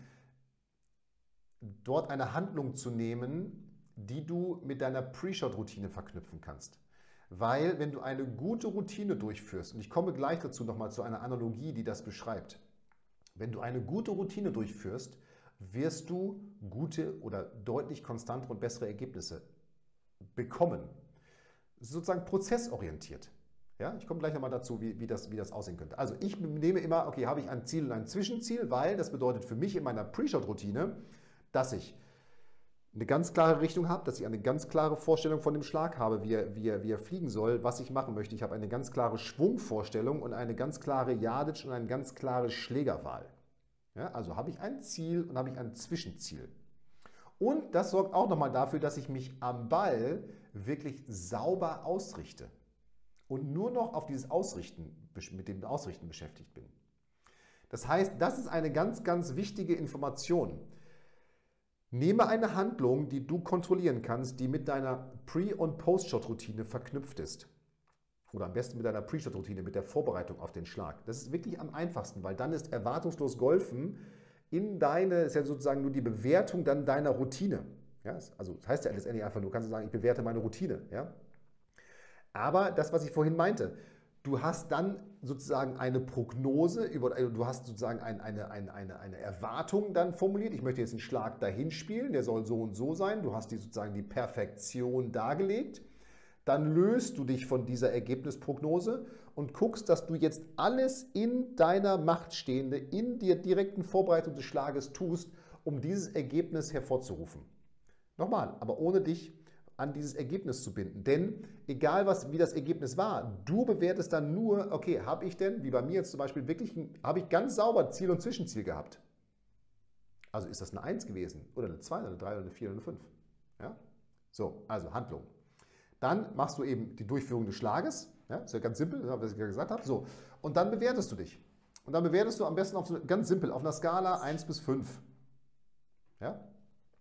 dort eine Handlung zu nehmen, die du mit deiner Pre-Shot-Routine verknüpfen kannst. Weil, wenn du eine gute Routine durchführst, und ich komme gleich dazu nochmal zu einer Analogie, die das beschreibt, wenn du eine gute Routine durchführst, wirst du gute oder deutlich konstantere und bessere Ergebnisse bekommen. Sozusagen prozessorientiert. Ja, ich komme gleich nochmal dazu, wie, wie, das, wie das aussehen könnte. Also ich nehme immer, okay, habe ich ein Ziel und ein Zwischenziel, weil das bedeutet für mich in meiner Pre-Shot-Routine, dass ich eine ganz klare Richtung habe, dass ich eine ganz klare Vorstellung von dem Schlag habe, wie er, wie er, wie er fliegen soll, was ich machen möchte. Ich habe eine ganz klare Schwungvorstellung und eine ganz klare Yardage und eine ganz klare Schlägerwahl. Ja, also habe ich ein Ziel und habe ich ein Zwischenziel. Und das sorgt auch nochmal dafür, dass ich mich am Ball wirklich sauber ausrichte und nur noch auf dieses Ausrichten, mit dem Ausrichten beschäftigt bin. Das heißt, das ist eine ganz, ganz wichtige Information. Nehme eine Handlung, die du kontrollieren kannst, die mit deiner Pre- und Post-Shot-Routine verknüpft ist. Oder am besten mit deiner Pre-Shot-Routine, mit der Vorbereitung auf den Schlag. Das ist wirklich am einfachsten, weil dann ist erwartungslos Golfen in deine, ist ja sozusagen nur die Bewertung dann deiner Routine. Ja, also das heißt ja letztendlich einfach nur, du kannst sagen, ich bewerte meine Routine. Ja? Aber das, was ich vorhin meinte, du hast dann sozusagen eine Prognose, über, du hast sozusagen ein, eine, eine, eine, eine Erwartung dann formuliert. Ich möchte jetzt einen Schlag dahin spielen, der soll so und so sein. Du hast die, sozusagen die Perfektion dargelegt. Dann löst du dich von dieser Ergebnisprognose und guckst, dass du jetzt alles in deiner Macht Stehende, in der direkten Vorbereitung des Schlages tust, um dieses Ergebnis hervorzurufen. Nochmal, aber ohne dich an dieses Ergebnis zu binden. Denn egal, was, wie das Ergebnis war, du bewertest dann nur, okay, habe ich denn, wie bei mir jetzt zum Beispiel, wirklich, habe ich ganz sauber Ziel und Zwischenziel gehabt. Also ist das eine eins gewesen oder eine zwei, eine drei, eine vier oder eine fünf. Ja? So, also Handlung. Dann machst du eben die Durchführung des Schlages. Ja, ist ja ganz simpel, was ich gerade gesagt habe. So, und dann bewertest du dich. Und dann bewertest du am besten auf, ganz simpel auf einer Skala eins bis fünf. Ja?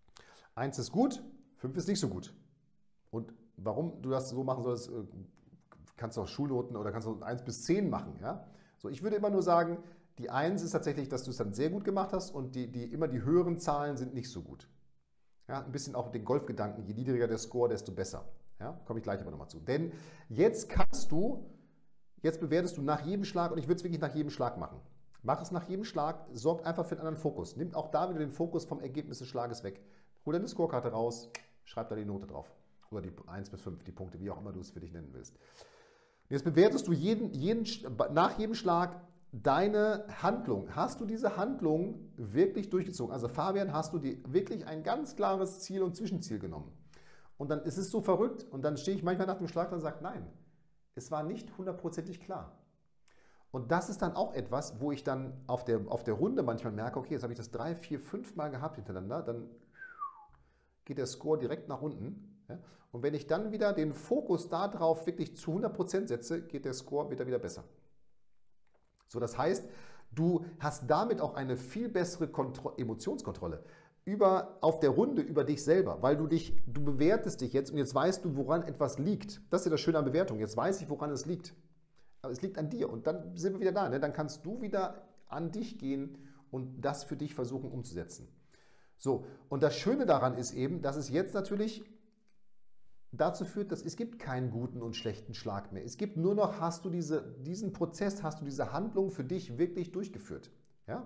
eins ist gut, fünf ist nicht so gut. Und warum du das so machen sollst, kannst du auch Schulnoten oder kannst du eins bis zehn machen. Ja? So, ich würde immer nur sagen, die eins ist tatsächlich, dass du es dann sehr gut gemacht hast und die, die, immer die höheren Zahlen sind nicht so gut. Ja, ein bisschen auch den Golfgedanken, je niedriger der Score, desto besser. Ja, komme ich gleich aber nochmal zu. Denn jetzt kannst du, jetzt bewertest du nach jedem Schlag und ich würde es wirklich nach jedem Schlag machen. Mach es nach jedem Schlag, sorgt einfach für einen anderen Fokus. Nimm auch da wieder den Fokus vom Ergebnis des Schlages weg. Hol deine Scorekarte raus, schreib da die Note drauf. Oder die eins bis fünf, die Punkte, wie auch immer du es für dich nennen willst. Jetzt bewertest du jeden, jeden, nach jedem Schlag deine Handlung. Hast du diese Handlung wirklich durchgezogen? Also Fabian, hast du dir wirklich ein ganz klares Ziel und Zwischenziel genommen? Und dann ist es so verrückt und dann stehe ich manchmal nach dem Schlag und sage, nein, es war nicht hundertprozentig klar. Und das ist dann auch etwas, wo ich dann auf der, auf der Runde manchmal merke, okay, jetzt habe ich das drei, vier, fünf Mal gehabt hintereinander, dann geht der Score direkt nach unten. Ja? Und wenn ich dann wieder den Fokus darauf wirklich zu hundert Prozent setze, geht der Score wieder, wieder besser. So, das heißt, du hast damit auch eine viel bessere Kontro- Emotionskontrolle über, auf der Runde über dich selber, weil du dich, du bewertest dich jetzt und jetzt weißt du, woran etwas liegt. Das ist ja das Schöne an Bewertung. Jetzt weiß ich, woran es liegt. Aber es liegt an dir und dann sind wir wieder da. Ne? Dann kannst du wieder an dich gehen und das für dich versuchen umzusetzen. So, und das Schöne daran ist eben, dass es jetzt natürlich dazu führt, dass es gibt keinen guten und schlechten Schlag mehr. Es gibt nur noch, hast du diese, diesen Prozess, hast du diese Handlung für dich wirklich durchgeführt. Ja?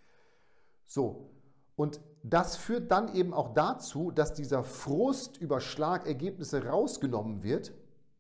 So, und das führt dann eben auch dazu, dass dieser Frust über Schlagergebnisse rausgenommen wird.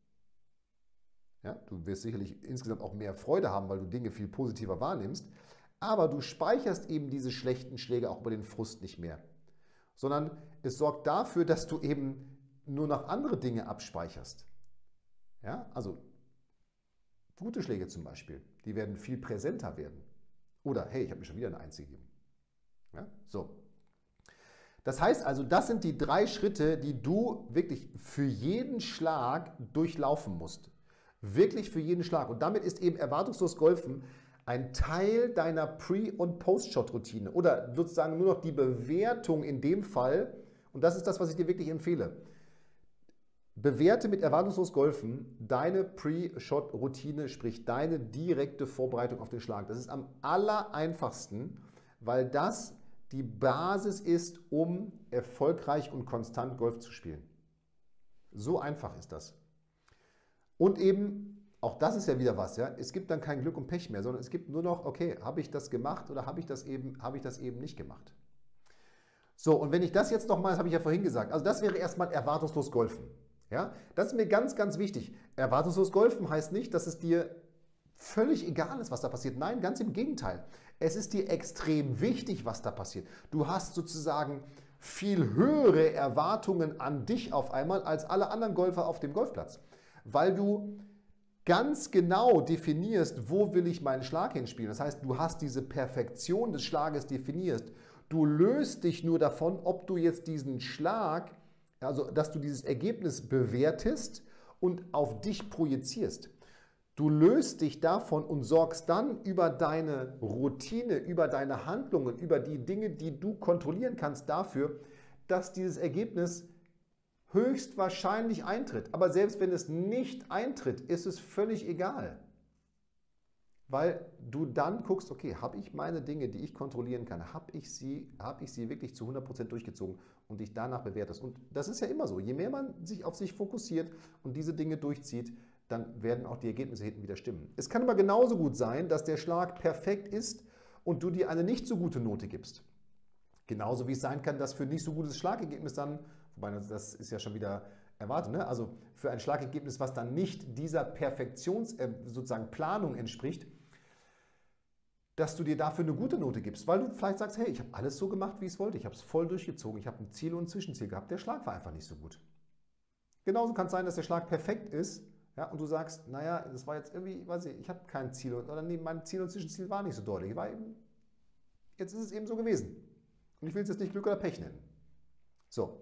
Ja, du wirst sicherlich insgesamt auch mehr Freude haben, weil du Dinge viel positiver wahrnimmst, aber du speicherst eben diese schlechten Schläge auch über den Frust nicht mehr, sondern es sorgt dafür, dass du eben nur noch andere Dinge abspeicherst. Ja, also gute Schläge zum Beispiel, die werden viel präsenter werden. Oder hey, ich habe mir schon wieder eine Eins gegeben. Ja, so. Das heißt also, das sind die drei Schritte, die du wirklich für jeden Schlag durchlaufen musst. Wirklich für jeden Schlag. Und damit ist eben erwartungslos Golfen ein Teil deiner Pre- und Post-Shot-Routine oder sozusagen nur noch die Bewertung in dem Fall. Und das ist das, was ich dir wirklich empfehle. Bewerte mit erwartungslos Golfen deine Pre-Shot-Routine, sprich deine direkte Vorbereitung auf den Schlag. Das ist am allereinfachsten, weil das die Basis ist, um erfolgreich und konstant Golf zu spielen. So einfach ist das. Und eben, auch das ist ja wieder was, ja, es gibt dann kein Glück und Pech mehr, sondern es gibt nur noch, okay, habe ich das gemacht oder habe ich das eben, habe ich das eben nicht gemacht. So, und wenn ich das jetzt nochmal, das habe ich ja vorhin gesagt, also das wäre erstmal erwartungslos Golfen. Ja, das ist mir ganz, ganz wichtig. Erwartungslos Golfen heißt nicht, dass es dir völlig egal ist, was da passiert. Nein, ganz im Gegenteil. Es ist dir extrem wichtig, was da passiert. Du hast sozusagen viel höhere Erwartungen an dich auf einmal als alle anderen Golfer auf dem Golfplatz, weil du ganz genau definierst, wo will ich meinen Schlag hinspielen. Das heißt, du hast diese Perfektion des Schlages definiert. Du löst dich nur davon, ob du jetzt diesen Schlag, also dass du dieses Ergebnis bewertest und auf dich projizierst. Du löst dich davon und sorgst dann über deine Routine, über deine Handlungen, über die Dinge, die du kontrollieren kannst, dafür, dass dieses Ergebnis höchstwahrscheinlich eintritt. Aber selbst wenn es nicht eintritt, ist es völlig egal. Weil du dann guckst, okay, habe ich meine Dinge, die ich kontrollieren kann, habe ich sie, habe ich sie wirklich zu hundert Prozent durchgezogen und dich danach bewertest. Und das ist ja immer so. Je mehr man sich auf sich fokussiert und diese Dinge durchzieht, dann werden auch die Ergebnisse hinten wieder stimmen. Es kann aber genauso gut sein, dass der Schlag perfekt ist und du dir eine nicht so gute Note gibst. Genauso wie es sein kann, dass für nicht so gutes Schlagergebnis dann, wobei das ist ja schon wieder erwartet, ne? Also für ein Schlagergebnis, was dann nicht dieser Perfektions, äh, sozusagen Planung entspricht, dass du dir dafür eine gute Note gibst, weil du vielleicht sagst, hey, ich habe alles so gemacht, wie ich es wollte, ich habe es voll durchgezogen, ich habe ein Ziel und ein Zwischenziel gehabt, der Schlag war einfach nicht so gut. Genauso kann es sein, dass der Schlag perfekt ist, ja, und du sagst, naja, das war jetzt irgendwie, weiß ich, ich habe kein Ziel oder nee, mein Ziel und Zwischenziel war nicht so deutlich, war eben, jetzt ist es eben so gewesen. Und ich will es jetzt nicht Glück oder Pech nennen. So.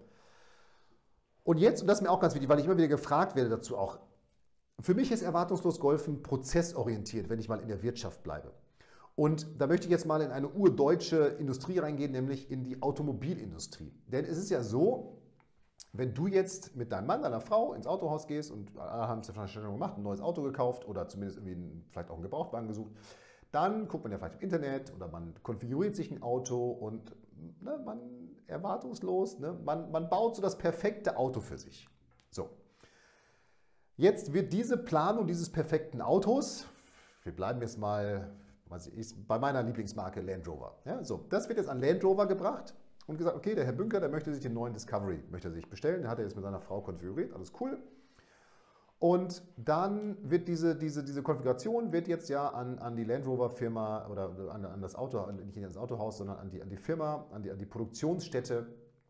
Und jetzt, und das ist mir auch ganz wichtig, weil ich immer wieder gefragt werde dazu auch, für mich ist erwartungslos Golfen prozessorientiert, wenn ich mal in der Wirtschaft bleibe. Und da möchte ich jetzt mal in eine urdeutsche Industrie reingehen, nämlich in die Automobilindustrie. Denn es ist ja so, wenn du jetzt mit deinem Mann, deiner Frau ins Autohaus gehst und alle haben es ja schon gemacht, ein neues Auto gekauft oder zumindest irgendwie ein, vielleicht auch einen Gebrauchtwagen gesucht, dann guckt man ja vielleicht im Internet oder man konfiguriert sich ein Auto und ne, man erwartungslos, ne, man, man baut so das perfekte Auto für sich. So. Jetzt wird diese Planung dieses perfekten Autos, wir bleiben jetzt mal was ich, bei meiner Lieblingsmarke Land Rover. Ja, so, das wird jetzt an Land Rover gebracht und gesagt, okay, der Herr Bünker, der möchte sich den neuen Discovery möchte er sich bestellen, den hat er jetzt mit seiner Frau konfiguriert, alles cool. Und dann wird diese, diese, diese Konfiguration wird jetzt ja an, an die Land Rover Firma oder an, an das Auto, nicht an das Autohaus, sondern an die, an die Firma, an die, an die Produktionsstätte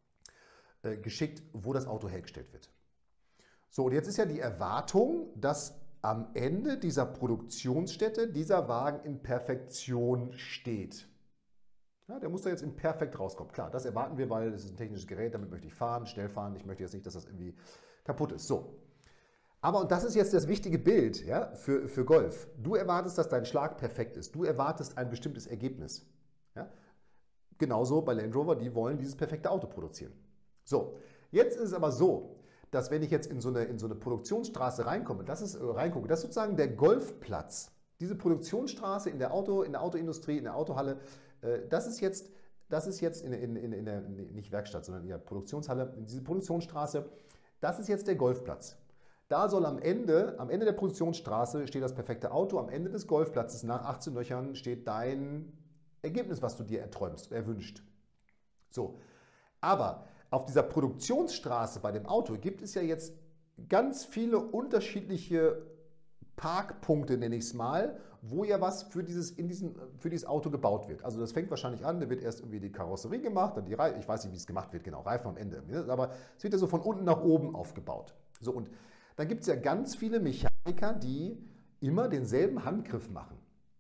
äh, geschickt, wo das Auto hergestellt wird. So, und jetzt ist ja die Erwartung, dass am Ende dieser Produktionsstätte dieser Wagen in Perfektion steht. Ja, der muss da jetzt in perfekt rauskommen. Klar, das erwarten wir, weil es ist ein technisches Gerät, damit möchte ich fahren, schnell fahren. Ich möchte jetzt nicht, dass das irgendwie kaputt ist. So. Aber, und das ist jetzt das wichtige Bild, ja, für, für Golf. Du erwartest, dass dein Schlag perfekt ist. Du erwartest ein bestimmtes Ergebnis. Ja? Genauso bei Land Rover, die wollen dieses perfekte Auto produzieren. So, jetzt ist es aber so, dass wenn ich jetzt in so eine, in so eine Produktionsstraße reinkomme, das ist, äh, reingucke, das ist sozusagen der Golfplatz. Diese Produktionsstraße in der, Auto, in der Autoindustrie, in der Autohalle, äh, das ist jetzt, das ist jetzt in, in, in, in der, nicht Werkstatt, sondern in der Produktionshalle, in diese Produktionsstraße, das ist jetzt der Golfplatz. Da soll am Ende, am Ende der Produktionsstraße steht das perfekte Auto, am Ende des Golfplatzes nach achtzehn Löchern steht dein Ergebnis, was du dir erträumst, erwünscht. So, aber auf dieser Produktionsstraße bei dem Auto gibt es ja jetzt ganz viele unterschiedliche Parkpunkte, nenne ich es mal, wo ja was für dieses, in diesen, für dieses Auto gebaut wird. Also das fängt wahrscheinlich an, da wird erst irgendwie die Karosserie gemacht, dann die Reifen, ich weiß nicht, wie es gemacht wird, genau, Reifen am Ende. Aber es wird ja so von unten nach oben aufgebaut. So, und dann gibt es ja ganz viele Mechaniker, die immer denselben Handgriff machen.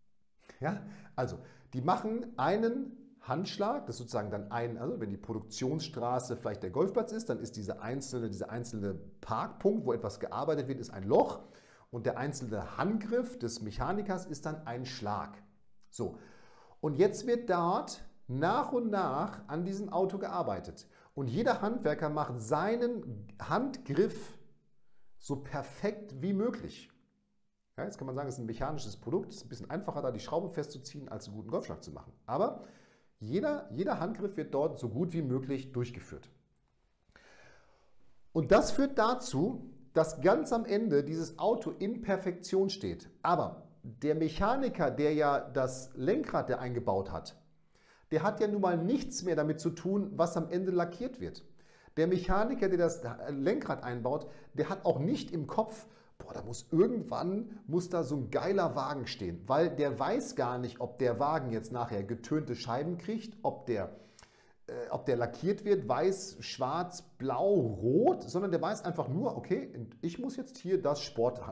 Ja? Also, die machen einen Handschlag, das ist sozusagen dann ein, also wenn die Produktionsstraße vielleicht der Golfplatz ist, dann ist diese einzelne, dieser einzelne Parkpunkt, wo etwas gearbeitet wird, ist ein Loch und der einzelne Handgriff des Mechanikers ist dann ein Schlag. So, und jetzt wird dort nach und nach an diesem Auto gearbeitet und jeder Handwerker macht seinen Handgriff so perfekt wie möglich. Ja, jetzt kann man sagen, es ist ein mechanisches Produkt, es ist ein bisschen einfacher, da die Schraube festzuziehen, als einen guten Golfschlag zu machen. Aber jeder, jeder Handgriff wird dort so gut wie möglich durchgeführt. Und das führt dazu, dass ganz am Ende dieses Auto in Perfektion steht. Aber der Mechaniker, der ja das Lenkrad der eingebaut hat, der hat ja nun mal nichts mehr damit zu tun, was am Ende lackiert wird. Der Mechaniker, der das Lenkrad einbaut, der hat auch nicht im Kopf, boah, da muss irgendwann muss da so ein geiler Wagen stehen, weil der weiß gar nicht, ob der Wagen jetzt nachher getönte Scheiben kriegt, ob der, äh, ob der lackiert wird, weiß, schwarz, blau, rot, sondern der weiß einfach nur, okay, ich muss jetzt hier das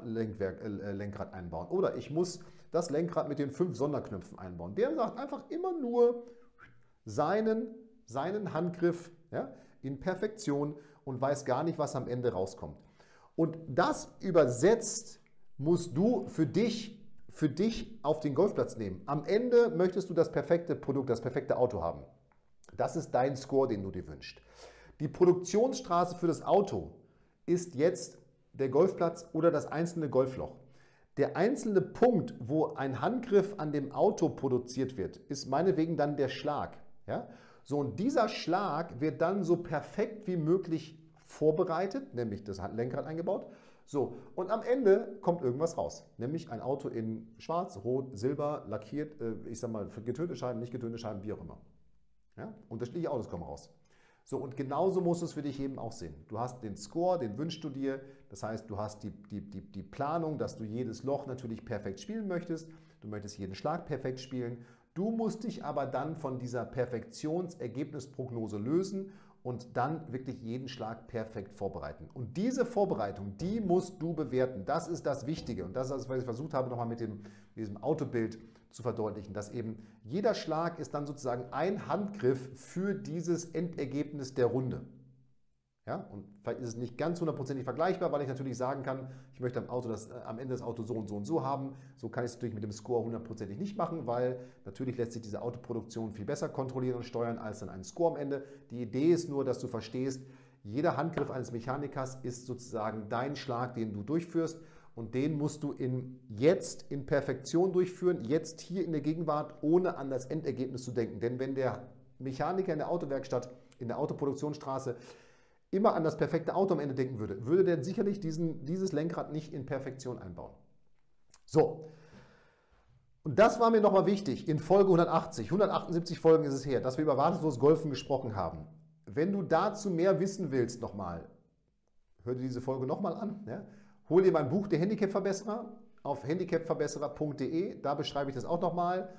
Sportlenkrad einbauen oder ich muss das Lenkrad mit den fünf Sonderknöpfen einbauen. Der sagt einfach immer nur seinen, seinen Handgriff, ja, in Perfektion und weiß gar nicht, was am Ende rauskommt. Und das übersetzt musst du für dich, für dich auf den Golfplatz nehmen. Am Ende möchtest du das perfekte Produkt, das perfekte Auto haben. Das ist dein Score, den du dir wünschst. Die Produktionsstraße für das Auto ist jetzt der Golfplatz oder das einzelne Golfloch. Der einzelne Punkt, wo ein Handgriff an dem Auto produziert wird, ist meinetwegen dann der Schlag. Ja? So, und dieser Schlag wird dann so perfekt wie möglich vorbereitet, nämlich das Lenkrad eingebaut. So, und am Ende kommt irgendwas raus, nämlich ein Auto in schwarz, rot, silber, lackiert, äh, ich sag mal, für getönte Scheiben, nicht getönte Scheiben, wie auch immer. Ja? Unterschiedliche Autos kommen raus. So, und genauso musst du es für dich eben auch sehen. Du hast den Score, den wünschst du dir, das heißt, du hast die, die, die, die Planung, dass du jedes Loch natürlich perfekt spielen möchtest, du möchtest jeden Schlag perfekt spielen. Du musst dich aber dann von dieser Perfektionsergebnisprognose lösen und dann wirklich jeden Schlag perfekt vorbereiten. Und diese Vorbereitung, die musst du bewerten. Das ist das Wichtige. Und das ist, was ich versucht habe, nochmal mit, dem, mit diesem Autobild zu verdeutlichen, dass eben jeder Schlag ist dann sozusagen ein Handgriff für dieses Endergebnis der Runde. Ja? Und vielleicht ist es nicht ganz hundertprozentig vergleichbar, weil ich natürlich sagen kann, ich möchte am, Auto das, äh, am Ende das Auto so und so und so haben. So kann ich es natürlich mit dem Score hundertprozentig nicht machen, weil natürlich lässt sich diese Autoproduktion viel besser kontrollieren und steuern als dann einen Score am Ende. Die Idee ist nur, dass du verstehst, jeder Handgriff eines Mechanikers ist sozusagen dein Schlag, den du durchführst. Und den musst du in, jetzt in Perfektion durchführen, jetzt hier in der Gegenwart, ohne an das Endergebnis zu denken. Denn wenn der Mechaniker in der Autowerkstatt, in der Autoproduktionsstraße immer an das perfekte Auto am Ende denken würde, würde der sicherlich diesen, dieses Lenkrad nicht in Perfektion einbauen. So, und das war mir nochmal wichtig in Folge hundertachtzig, hundertachtundsiebzig Folgen ist es her, dass wir über erwartungslos Golfen gesprochen haben. Wenn du dazu mehr wissen willst, nochmal, hör dir diese Folge nochmal an, ja? Hol dir mein Buch Der Handicap-Verbesserer auf handicapverbesserer punkt de, da beschreibe ich das auch nochmal.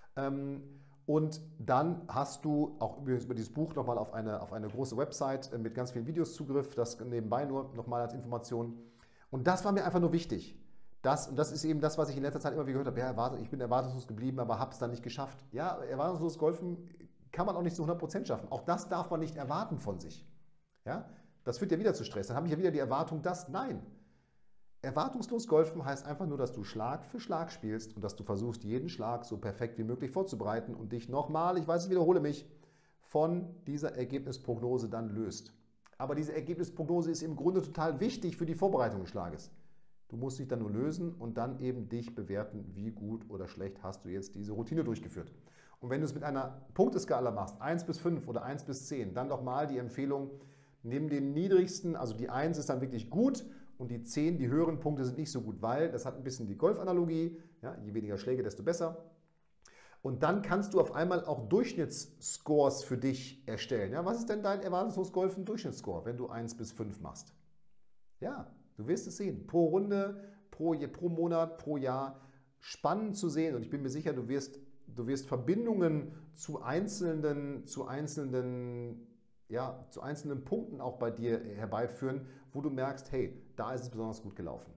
Und dann hast du auch übrigens über dieses Buch nochmal auf eine, auf eine große Website mit ganz vielen Videos Zugriff, das nebenbei nur nochmal als Information. Und das war mir einfach nur wichtig. Das, und das ist eben das, was ich in letzter Zeit immer wieder gehört habe. Ja, erwartet, ich bin erwartungslos geblieben, aber habe es dann nicht geschafft. Ja, erwartungslos Golfen kann man auch nicht zu hundert Prozent schaffen. Auch das darf man nicht erwarten von sich. Ja, das führt ja wieder zu Stress. Dann habe ich ja wieder die Erwartung, dass, nein. Erwartungslos Golfen heißt einfach nur, dass du Schlag für Schlag spielst und dass du versuchst, jeden Schlag so perfekt wie möglich vorzubereiten und dich nochmal, ich weiß, ich wiederhole mich, von dieser Ergebnisprognose dann löst. Aber diese Ergebnisprognose ist im Grunde total wichtig für die Vorbereitung des Schlages. Du musst dich dann nur lösen und dann eben dich bewerten, wie gut oder schlecht hast du jetzt diese Routine durchgeführt. Und wenn du es mit einer Punkteskala machst, eins bis fünf oder eins bis zehn, dann doch mal die Empfehlung, nimm den niedrigsten, also die eins ist dann wirklich gut, und die zehn, die höheren Punkte sind nicht so gut, weil das hat ein bisschen die Golfanalogie, ja, je weniger Schläge, desto besser. Und dann kannst du auf einmal auch Durchschnittsscores für dich erstellen. Ja, was ist denn dein erwartungslos Golfen Durchschnittsscore, wenn du eins bis fünf machst? Ja, du wirst es sehen. Pro Runde, pro, pro Monat, pro Jahr. Spannend zu sehen und ich bin mir sicher, du wirst, du wirst Verbindungen zu einzelnen, zu einzelnen Ja, zu einzelnen Punkten auch bei dir herbeiführen, wo du merkst, hey, da ist es besonders gut gelaufen.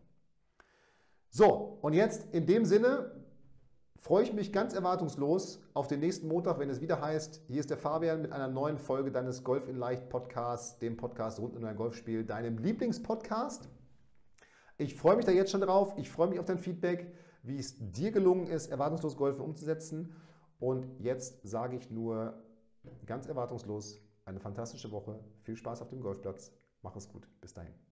So, und jetzt in dem Sinne freue ich mich ganz erwartungslos auf den nächsten Montag, wenn es wieder heißt, hier ist der Fabian mit einer neuen Folge deines Golf in Leicht Podcasts, dem Podcast rund um dein Golfspiel, deinem Lieblingspodcast. Ich freue mich da jetzt schon drauf, ich freue mich auf dein Feedback, wie es dir gelungen ist, erwartungslos Golfen umzusetzen. Und jetzt sage ich nur ganz erwartungslos, eine fantastische Woche. Viel Spaß auf dem Golfplatz. Mach es gut. Bis dahin.